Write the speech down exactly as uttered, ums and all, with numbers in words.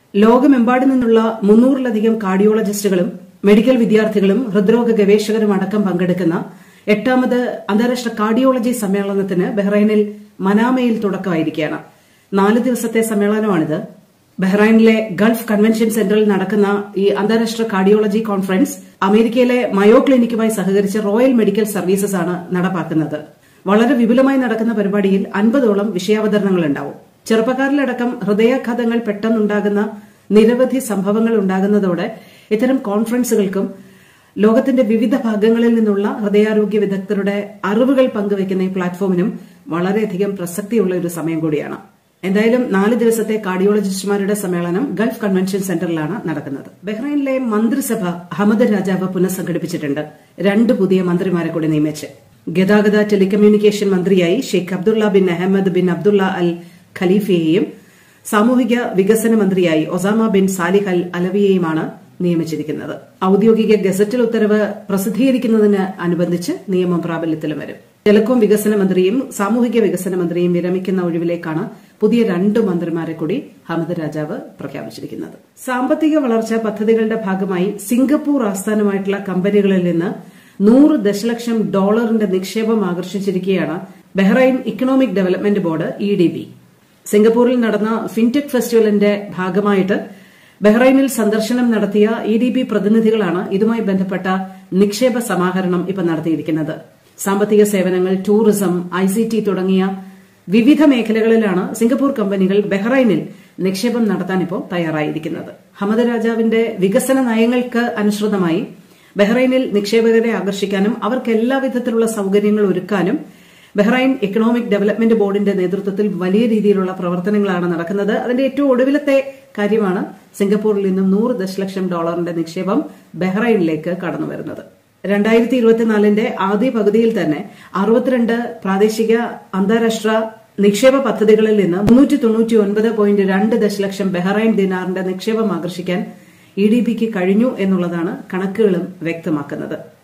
ലോകമെമ്പാടു നിന്നുള്ള മുന്നൂറിലധികം കാർഡിയോളജിസ്റ്റുകളും മെഡിക്കൽ വിദ്യാർത്ഥികളും ഹൃദ്രോഗ ഗവേഷകരും അടക്കം പങ്കെടുക്കുന്ന എട്ടാമത് അന്താരാഷ്ട്ര കാർഡിയോളജി സമ്മേളനത്തിന് ബഹ്റൈനിൽ മനാമയിൽ തുടക്കമായിരിക്കുകയാണ്. നാല് ദിവസത്തെ സമ്മേളനമാണിത്. ബഹ്റൈനിലെ ഗൾഫ് കൺവെൻഷൻ സെന്ററിൽ നടക്കുന്ന ഈ അന്താരാഷ്ട്ര കാർഡിയോളജി കോൺഫറൻസ് അമേരിക്കയിലെ മയോ ക്ലിനിക്കുമായി സഹകരിച്ച് റോയൽ മെഡിക്കൽ സർവീസസ് ആണ് നടപ്പാക്കുന്നത്. വളരെ വിപുലമായി നടക്കുന്ന പരിപാടിയിൽ അൻപതോളം വിഷയാവതരണങ്ങളുണ്ടാവും. ചെറുപ്പക്കാരിലടക്കം ഹൃദയാഘാതങ്ങൾ പെട്ടെന്നുണ്ടാകുന്ന നിരവധി സംഭവങ്ങൾ ഉണ്ടാകുന്നതോടെ ഇത്തരം കോൺഫറൻസുകൾക്കും ലോകത്തിന്റെ വിവിധ ഭാഗങ്ങളിൽ നിന്നുള്ള ഹൃദയാരോഗ്യ വിദഗ്ധരുടെ അറിവുകൾ പങ്കുവയ്ക്കുന്ന ഈ പ്ലാറ്റ്ഫോമിനും വളരെയധികം പ്രസക്തിയുള്ള ഒരു സമയം കൂടിയാണ്. എന്തായാലും നാല് ദിവസത്തെ കാർഡിയോളജിസ്റ്റുമാരുടെ സമ്മേളനം ഗൾഫ് കൺവെൻഷൻ സെന്ററിലാണ് നടക്കുന്നത്. ബഹ്റൈനിലെ മന്ത്രിസഭ ഹമദ് രാജാവ് പുനഃസംഘടിപ്പിച്ചിട്ടുണ്ട്. രണ്ട് പുതിയ മന്ത്രിമാരെ കൂടി നിയമിച്ച്. ഗതാഗത ടെലികമ്മ്യൂണിക്കേഷൻ മന്ത്രിയായി Sheikh Abdullah bin Ahmed bin Abdullah al ഖലീഫയെയും സാമൂഹിക വികസന മന്ത്രിയായി ഒസാമ ബിൻ സാലിഹ് അൽ അലവിയെയുമാണ് നിയമിച്ചിരിക്കുന്നത്. ഔദ്യോഗിക ഗസറ്റൽ ഉത്തരവ് പ്രസിദ്ധീകരിക്കുന്നതിന് അനുബന്ധിച്ച് നിയമം പ്രാബല്യത്തിലും വരും. ടെലികോം വികസന മന്ത്രിയും സാമൂഹിക വികസന മന്ത്രിയും വിരമിക്കുന്ന ഒഴിവിലേക്കാണ് പുതിയ രണ്ട് മന്ത്രിമാരെ കൂടി ഹമദ് രാജാവ് പ്രഖ്യാപിച്ചിരിക്കുന്നത്. സാമ്പത്തിക വളർച്ചാ പദ്ധതികളുടെ ഭാഗമായി സിംഗപ്പൂർ ആസ്ഥാനമായിട്ടുള്ള കമ്പനികളിൽ നിന്ന് നൂറ് ദശലക്ഷം ഡോളറിന്റെ നിക്ഷേപം ആകർഷിച്ചിരിക്കുകയാണ് Bahrain economic development board E D B. സിംഗപ്പൂരിൽ നടന്ന ഫിൻടെക് ഫെസ്റ്റിവലിന്റെ ഭാഗമായിട്ട് ബഹ്റൈനിൽ സന്ദർശനം നടത്തിയ ഇ ഡി ബി പ്രതിനിധികളാണ് ഇതുമായി ബന്ധപ്പെട്ട നിക്ഷേപ സമാഹരണം ഇപ്പം നടത്തിയിരിക്കുന്നത്. സാമ്പത്തിക സേവനങ്ങൾ, ടൂറിസം, ഐ സി ടി തുടങ്ങിയ വിവിധ മേഖലകളിലാണ് സിംഗപ്പൂർ കമ്പനികൾ ബഹ്റൈനിൽ നിക്ഷേപം നടത്താൻ ഇപ്പോൾ തയ്യാറായിരിക്കുന്നത്. ഹമദ് രാജാവിന്റെ വികസന നയങ്ങൾക്ക് അനുസൃതമായി ബഹ്റൈനിൽ നിക്ഷേപകരെ ആകർഷിക്കാനും അവർക്ക് എല്ലാവിധത്തിലുള്ള സൌകര്യങ്ങൾ ഒരുക്കാനും ബഹ്റൈൻ ഇക്കണോമിക് ഡെവലപ്മെന്റ് ബോർഡിന്റെ നേതൃത്വത്തിൽ വലിയ രീതിയിലുള്ള പ്രവർത്തനങ്ങളാണ് നടക്കുന്നത്. അതിന്റെ ഏറ്റവും ഒടുവിലത്തെ കാര്യമാണ് സിംഗപ്പൂരിൽ നിന്നും നൂറ് ദശലക്ഷം ഡോളറിന്റെ നിക്ഷേപം ബഹ്റൈനിലേക്ക് കടന്നുവരുന്നത്. രണ്ടായിരത്തി ഇരുപത്തിനാലിന്റെ ആദ്യ പകുതിയിൽ തന്നെ അറുപത്തിരണ്ട് പ്രാദേശിക അന്താരാഷ്ട്ര നിക്ഷേപ പദ്ധതികളിൽ നിന്ന് മുന്നൂറ്റി തൊണ്ണൂറ്റി ഒൻപത് പോയിന്റ് രണ്ട് ദശലക്ഷം ബഹ്റൈൻ ദിനാറിന്റെ നിക്ഷേപം ആകർഷിക്കാൻ ഇ ഡി ബിക്ക് കഴിഞ്ഞു എന്നുള്ളതാണ് കണക്കുകളും വ്യക്തമാക്കുന്നത്.